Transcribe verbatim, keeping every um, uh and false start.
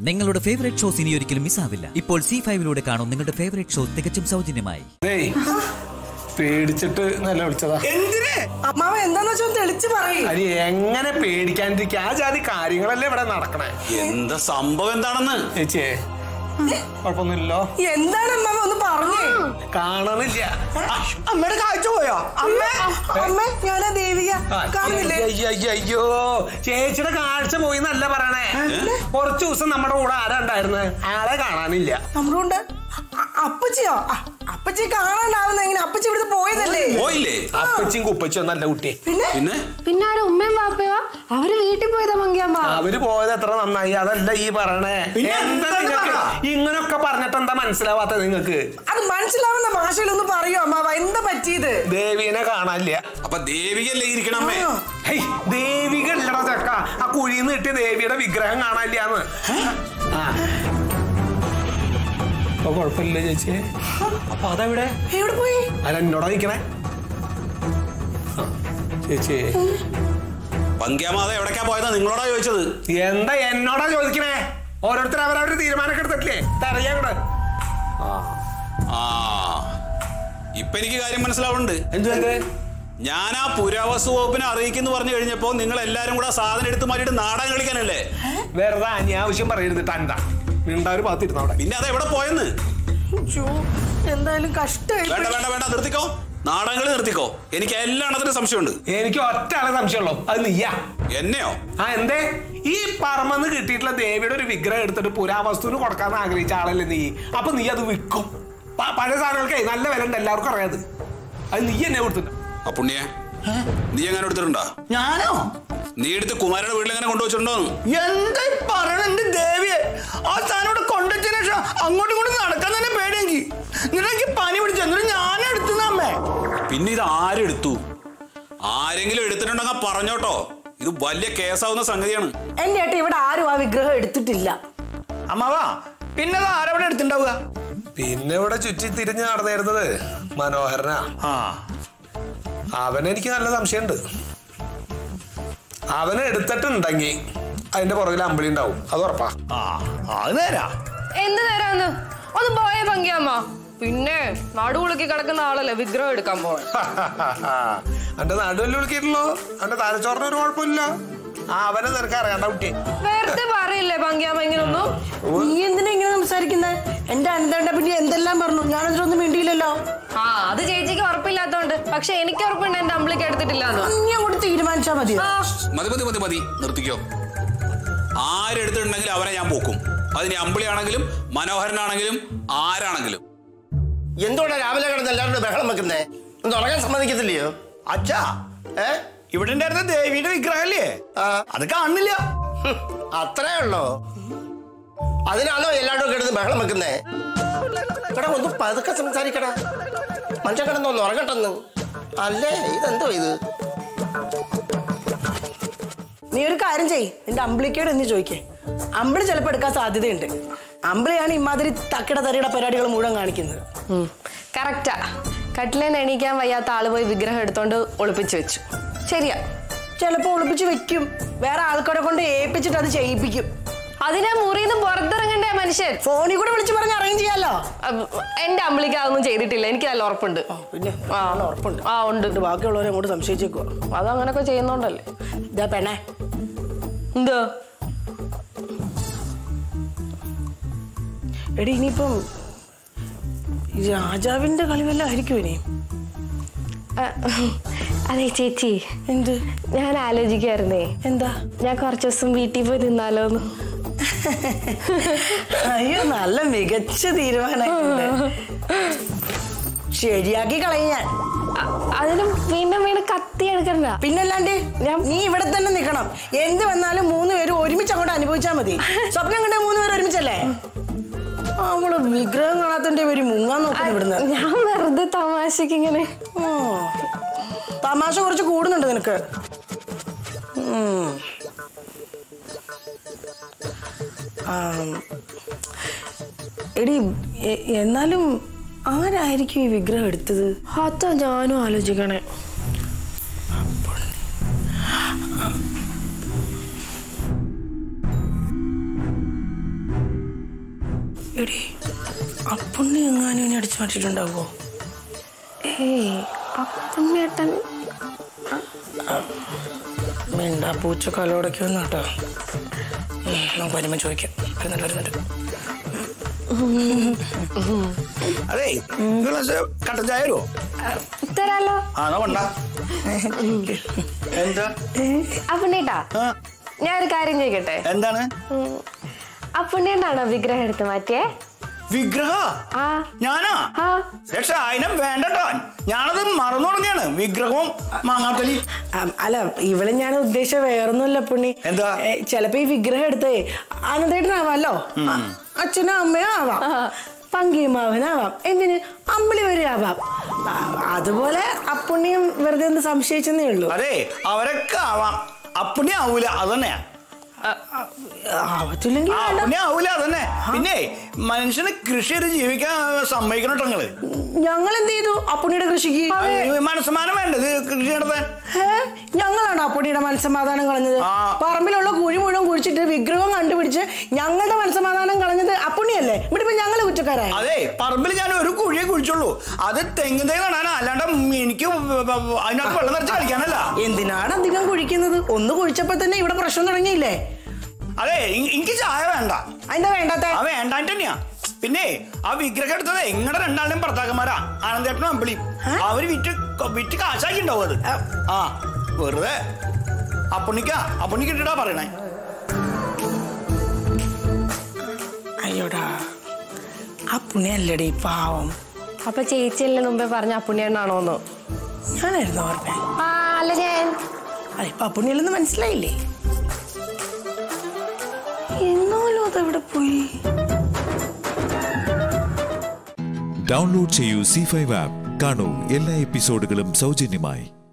നിങ്ങളുടെ favourite shows ഇനി ഒരിക്കലും മിസ്സാവില്ല. ഇപ്പോൾ സി ഫൈവിലൂടെ കാണും നിങ്ങളുടെ ഫേവറേറ്റ് ഷോ തികച്ചും സൗജന്യമായി. പേടിച്ചിട്ട് നല്ല വിളിച്ചതാ. അമ്മാവ എന്താന്ന് വെച്ചാൽ തെളിച്ച് പറയും. അരി എങ്ങനെ പേടിക്കാണ്ടിരിക്കുക? ആ ജാതി കാര്യങ്ങളല്ലേ ഇവിടെ നടക്കണേ. എന്താ സംഭവം എന്താണെന്ന് ചേച്ചിയെ കുഴപ്പമൊന്നുമില്ലോ? എന്താണ് അമ്മാവ ഒന്ന് പറഞ്ഞേ? കാണണില്ല. അമ്മയുടെ കാഴ്ച പോയോ? അമ്മ അമ്മ ഞാനാ ദേവിക കാണുന്നില്ലേ? അയ്യോ ചേച്ചിയുടെ കാഴ്ച പോയി എന്നല്ല പറയണേ. കുറച്ചു ദിവസം നമ്മുടെ കൂടെ ആരാ ഉണ്ടായിരുന്നത്? ആളെ കാണാനില്ല. നമ്മുടെ കൊണ്ട് അപ്പച്ചിയോ? അപ്പച്ചി കാണാണ്ടാവുന്ന എങ്ങനെ? അപ്പച്ചി ഇവിടുന്ന് പോയതല്ലേ? പോയില്ലേ? അപ്പച്ചിയും കുപ്പച്ചിയും ഒന്നല്ല കുട്ടി. പിന്നെ പിന്നെ പിന്നെ ആരും ഉമ്മയും വാപ്പയോ അവര് വീട്ടിൽ പോയതാ മങ്കിയമ്മ. അവര് പോയത് എത്ര നന്നായി. അതല്ല ഈ പറയണേ. എന്താ നിങ്ങൾക്ക് ഇങ്ങനൊക്കെ പറഞ്ഞിട്ട് എന്താ മനസ്സിലാവാത്തത് നിങ്ങൾക്ക്? അത് മനസ്സിലാവുന്ന ഭാഷയിലൊന്ന് പറയോ അമ്മാവ? എന്താ പറ്റിയത്? ദേവീനെ കാണാനില്ല. അപ്പൊ ദേവികല്ലേ ഇരിക്കണമേ? ദേവിക അല്ലടാ ചക്ക. ആ കുഴിന്ന് കിട്ടിയ ദേവിയുടെ വിഗ്രഹം കാണാനില്ലാന്ന്. അപ്പൊ കുഴപ്പമില്ല ചേച്ചിയെ. അപ്പൊ അതെവിടെ എവിടെ പോയി? അല്ല എന്നോടാ നിക്കണേ ചേച്ചി. പങ്കിയമ്മ എവിടേക്കാ പോയതാ നിങ്ങളോടാ ചോദിച്ചത്? എന്താ എന്നോടാ ചോദിക്കണേ? ഓരോരുത്തർ അവരവര് തീരുമാനമൊക്കെ എടുത്തിട്ടില്ലേ? തറിയാ കൂടെ. ആ ഇപ്പൊ എനിക്ക് കാര്യം മനസ്സിലാവുന്നുണ്ട്. എന്ത്? ഞാൻ ആ പുരാവസ്തു വകുപ്പിനെ അറിയിക്കുന്നു പറഞ്ഞു കഴിഞ്ഞപ്പോ നിങ്ങൾ എല്ലാരും കൂടെ സാധനം എടുത്ത് മാറ്റിട്ട് നാടകം കളിക്കാനല്ലേ? വെറുതെ അനാവശ്യം പറയരുത്. തണ്ടാ മിണ്ടാര് പാത്തിരുന്നു അവിടെ. പിന്നെ അത് എവിടെ പോയെന്ന്? എന്തായാലും കഷ്ടമായി. വേണ്ട വേണ്ട വേണ്ട നിർത്തിക്കോ. നാടകങ്ങൾ നിർത്തിക്കോ. എനിക്ക് എല്ലാ എണ്ണത്തിനും സംശയമുണ്ട്. എനിക്ക് ഒറ്റ ആളെ സംശയമുള്ളൂ. അത് നീയാ. എന്നെയോ? ആ എന്തേ? ഈ പറമ്പെന്ന് കിട്ടിയിട്ടുള്ള ദേവിയുടെ ഒരു വിഗ്രഹം എടുത്തിട്ട് പുരാവസ്തുവിന് കൊടുക്കാന്ന് ആഗ്രഹിച്ച ആളല്ലേ നീ? അപ്പൊ നീ അത് വിൽക്കും. പഴയ സാധനങ്ങൾക്കേ നല്ല വില ഉണ്ട്, എല്ലാവർക്കും അറിയാത്. അത് നീ എന്നെ കൊടുത്തില്ല. ആ പുണ്യ നീ എങ്ങനെ എടുത്തിട്ടുണ്ടോ? ഞാനോ? നീ എടുത്ത് കുമാരയുടെ വീട്ടിൽ എങ്ങനെ കൊണ്ടുവച്ചിട്ടുണ്ടോന്ന്? എന്താ പറയണ എന്റെ ദേവിയെ? ആ സ്ഥാനം ഇവിടെ കൊണ്ടുവച്ചതിന് ശേഷം അങ്ങോട്ടും ഇങ്ങോട്ടും നടക്കാൻ തന്നെ പേടിയെങ്കിൽ നിനക്ക് പനി പിടിച്ചു. എന്നിട്ട് ഞാനും എടുത്തുന്നമ്മേ. പിന്നെ ഇത് ആരെടുത്തു? ആരെങ്കിലും എടുത്തിട്ടുണ്ടെങ്കിൽ പറഞ്ഞോട്ടോ. ഇത് വലിയ കേസാവുന്ന സംഗതിയാണ്. എന്റെ ഏട്ടാ ഇവിടെ ആരും ആ വിഗ്രഹം എടുത്തിട്ടില്ല. അമ്മാവാ പിന്നെ അത് ആരവിടെ എടുത്തിണ്ടാവുക? പിന്നെ ഇവിടെ ചുറ്റി തിരിഞ്ഞ് നടന്നിരുന്നത് മനോഹരനാ. ആ അവനെനിക്ക് നല്ല സംശയമുണ്ട്. അവനെ എടുത്തിട്ടുണ്ടെങ്കിൽ അതിന്റെ പുറകിൽ അമ്പിളി ഉണ്ടാവും. അത് ഉറപ്പാ. ആ അത് നേരാ. എന്ത് നേരാന്ന്? ഒന്ന് പോയേ പങ്കിയമ്മ. പിന്നെ നടുവുളുക്കി കിടക്കുന്ന ആളല്ലേ വിഗ്രഹം എടുക്കാൻ പോവാൻ. എന്റെ നടുവല്ല വിളിക്കിട്ടുള്ളൂ. എന്റെ തലച്ചോറിന് ഒരു കുഴപ്പമില്ല. ആ അവനെ നിനക്ക് അറിയാണ്ട കുട്ടി. വെറുതെ പറയില്ലേ പങ്കിയമ്മ ഇങ്ങനൊന്നും? നീ എന്തിനാ ഇങ്ങനെ സംസാരിക്കുന്നത്? എന്റെ അന്തണ്ട പിന്നെ എന്തെല്ലാം പറഞ്ഞു. ഞാനതിലൊന്നും വേണ്ടിയില്ലല്ലോ. ആ അത് ചേച്ചിക്ക് ഉറപ്പില്ലാത്തോണ്ട്. പക്ഷെ എനിക്ക് ഉറപ്പുണ്ട് എന്റെ അമ്പിളിക്ക് എടുത്തിട്ടില്ല. നീ അങ്ങോട്ട് തീരുമാനിച്ചാ മതി. മതി മതി മതി മതി നിർത്തിക്കോ. ആരെടുത്തിട്ടുണ്ടെങ്കിൽ അവരെ ഞാൻ പോക്കും. അതിന് അമ്പിളിയാണെങ്കിലും മനോഹരനാണെങ്കിലും ആരാണെങ്കിലും. എന്തുകൊണ്ടാ രാവിലെ കിടന്ന് എല്ലാവരുടെ ബഹളം വെക്കുന്നേ? ഒന്ന് ഉറങ്ങാൻ സമ്മതിക്കത്തില്ലയോ? അച്ഛാ ഏ ഇവിടെ ഉണ്ടായിരുന്ന ദേവിയുടെ വിഗ്രഹല്ലേ? അത് കാണുന്നില്ല. അത്രേ ഉള്ളോ? അതിനാണോ എല്ലാവരും കിടന്ന് ബഹളം വെക്കുന്നേ? എടാ ഒന്ന് പതുക്കെ സംസാരിക്കടാ. മനുഷ്യൻ കിടന്നൊന്ന് ഉറങ്ങട്ടെന്ന്. അല്ലേ ഇതെന്തോ ഇത്? നീ ഒരു കാര്യം ചെയ്യ്. നിന്റെ അമ്പിളിക്കോട് എന്ന് ചോദിക്കേ. അമ്പിളി ചിലപ്പോൾ എടുക്കാൻ സാധ്യതയുണ്ട്. അമ്പിളിയാണ് ഇമാതിരി തക്കിട തരിയുടെ പരിപാടികൾ മുഴുവൻ കാണിക്കുന്നത്. കറക്റ്റാ. കട്ടിലേന്ന് എണീക്കാൻ വയ്യാത്ത ആള് പോയി വിഗ്രഹം എടുത്തോണ്ട് ഒളിപ്പിച്ചു വെച്ചു. ശരിയാ. ചിലപ്പോ ഒളിപ്പിച്ച് വെക്കും. വേറെ ആൾക്കാരെ കൊണ്ട് ഏൽപ്പിച്ചിട്ട് അത് ചെയ്യിപ്പിക്കും. അതിനാ മുറിന്ന് പുറത്തിറങ്ങണ്ടേ മനുഷ്യൻ? ഫോണിൽ കൂടെ വിളിച്ച് പറഞ്ഞ് അറേഞ്ച് ചെയ്യാലോ. എന്റെ അമ്പിളിക്ക് അതൊന്നും ചെയ്തിട്ടില്ല. എനിക്ക് നല്ല ഉറപ്പുണ്ട്. പിന്നെ ഉറപ്പുണ്ട്. ആ ഉണ്ട്. ബാക്കിയുള്ളവരെ അങ്ങോട്ട് സംശയിച്ചേക്കോ. അത് അങ്ങനൊക്കെ ചെയ്യുന്നോണ്ടല്ലേ. ഇതാ പെണ്ണേ. എന്തോ എടി ഇനിയിപ്പം രാജാവിന്റെ കളി വല്ല ആയിരിക്കും ഇനി. അതെ ചേച്ചി. എന്ത്? ഞാൻ ആലോചിക്കായിരുന്നേ. എന്താ? ഞാൻ കുറച്ചു ദിവസം വീട്ടിൽ പോയി നിന്നാലോന്ന്. അയ്യോ നല്ല മികച്ച തീരുമാനം. ശരിയാക്കി കളയും ഞാൻ. അതിനും വീണ്ടും വീണ്ടും കത്തി എടുക്കണ്ട. പിന്നല്ലാണ്ട് നീ ഇവിടെ തന്നെ നിക്കണം. എന്ത് വന്നാലും മൂന്ന് പേരും ഒരുമിച്ച് അങ്ങോട്ട് അനുഭവിച്ചാൽ മതി. സ്വപ്നം കണ്ട മൂന്ന് പേര് ഒരുമിച്ചല്ലേ? അവള് വിഗ്രഹം കാണാത്തന്റെ പേര് മുങ്ങാൻ നോക്കണം ഇവിടുന്ന്. ഞാൻ വെറുതെ തമാശക്ക് ഇങ്ങനെ. തമാശ കുറച്ച് കൂടുന്നുണ്ട് നിനക്ക്. എടി എന്നാലും ആരായിരിക്കും ഈ വിഗ്രഹം എടുത്തത്? അതാ ഞാനും ആലോചിക്കണേ. എടി അപ്പുണ്ണി എങ്ങാനും ഇനി അടിച്ചു മാറ്റിട്ടുണ്ടാവോ? ഏയ് അപ്പുണ്ണേട്ടൻ മിണ്ടാ പൂച്ച കലോടക്കൊന്നും കേട്ടോ. നമുക്ക് വരുമ്പോ ചോദിക്കാം. എന്നിട്ട് വരുന്നുണ്ട്. അതെ കട്ടൻ ചായ വരുമോ? തരാലോ. ആണോ കൊണ്ട എന്താ അപ്പുണ്ണേട്ടാ ഞാനൊരു കാര്യം ചോദിക്കട്ടെ? എന്താണ്? അപ്പുണ്ണേട്ടാണോ വിഗ്രഹം എടുത്ത് മാറ്റിയേ? വിഗ്രഹ ഞാനാ? രക്ഷ അതിനും വേണ്ടട്ടോ, ഞാനത് മറന്നു തുടങ്ങിയാണ്. വിഗ്രഹവും മാങ്ങാത്തലി അല്ല ഇവിടെ ഞാൻ ഉദ്ദേശിച്ച വേറൊന്നുമല്ല പുണ്ണി. എന്താ? ചിലപ്പോ ഈ വിഗ്രഹം എടുത്തേ അനന്തേട്ടനാവാലോ, അച്ഛനോ അമ്മയോ ആവാം, പങ്കിയമാവനാവാം, എന്തിന് അമ്പിളി വരെ ആവാം. അതുപോലെ അപ്പുണ്ണിയും വെറുതെ ഒന്ന് സംശയിച്ചെന്നേ ഉള്ളൂ. അതെ അവരൊക്കെ ആവാം, അപ്പുണ്ണി ആവൂല. അതന്നെയാ ആവൂല അതന്നെ. പിന്നെ മനുഷ്യന് കൃഷി ചെയ്ത് ജീവിക്കാൻ സമ്മതിക്കണം കേട്ടോ നിങ്ങള്. ഞങ്ങൾ എന്ത് ചെയ്തു അപ്പുണ്ണിയുടെ കൃഷിക്ക്? മനസ്സമാനം വേണ്ടത് കൃഷി നടത്താൻ. ഞങ്ങളാണ് അപ്പുണ്ണിയുടെ മനസ്സമാധാനം കളഞ്ഞത്. പറമ്പിലുള്ള കുഴി മുഴുവൻ കുഴിച്ചിട്ട് വിഗ്രഹം കണ്ടുപിടിച്ച് ഞങ്ങളുടെ മനസ്സമാധാനം കളഞ്ഞത് അപ്പുണ്ണിയല്ലേ? ഇവിടെ ഇപ്പൊ ഞങ്ങള് കുറ്റക്കാരായി. അതെ പറമ്പിൽ ഞാൻ ഒരു കുഴിയെ കുഴിച്ചുള്ളൂ, അത് തെങ്ങ് തൈ നടാനാ, അല്ലാണ്ട് എനിക്ക് അതിനകത്ത് വെള്ളം നിറച്ച് കളിക്കാനല്ല. എന്തിനാണ് അധികം കുഴിക്കുന്നത്? ഒന്ന് കുഴിച്ചപ്പോ തന്നെ ഇവിടെ പ്രശ്നം തുടങ്ങിയില്ലേ? അതെ എനിക്ക് ചായ വേണ്ട. അതിന്റെ വേണ്ടാത്ത ആ വേണ്ടാൻ തന്നെയാ. പിന്നെ ആ വിഗ്രഹം എടുത്തത് എങ്ങടെ രണ്ടാളും ഭർത്താക്കന്മാരാ, ആനന്ദേട്ടനും അമ്പിളിയും. അവര് വിറ്റ് വിറ്റ് കാശാക്കി ഉണ്ടാവും അത്. ആ വെറുതെ അപ്പുണ്ണിക്കാ അപ്പുണ്ണിക്ക് ഇട്ടിട്ടാ പറയണേ. അയ്യോടാ അപ്പുണ്ണി അല്ലടി പാവം. അപ്പൊ ചേച്ചിയല്ലേ മുമ്പേ പറഞ്ഞ അപ്പുണ്ണിയാണോന്ന്? ഞാനായിരുന്നു ഓർമ്മ. അല്ല ഞാൻ അതിപ്പോ അപ്പുണ്ണിയല്ലെന്ന് മനസ്സിലായില്ലേ? എന്നാലും അതെവിടെ പോയി? ഡൗൺലോഡ് ചെയ്യൂ സി ഫൈവ് ആപ്പ്. കാണൂ എല്ലാ എപ്പിസോഡുകളും സൗജന്യമായി.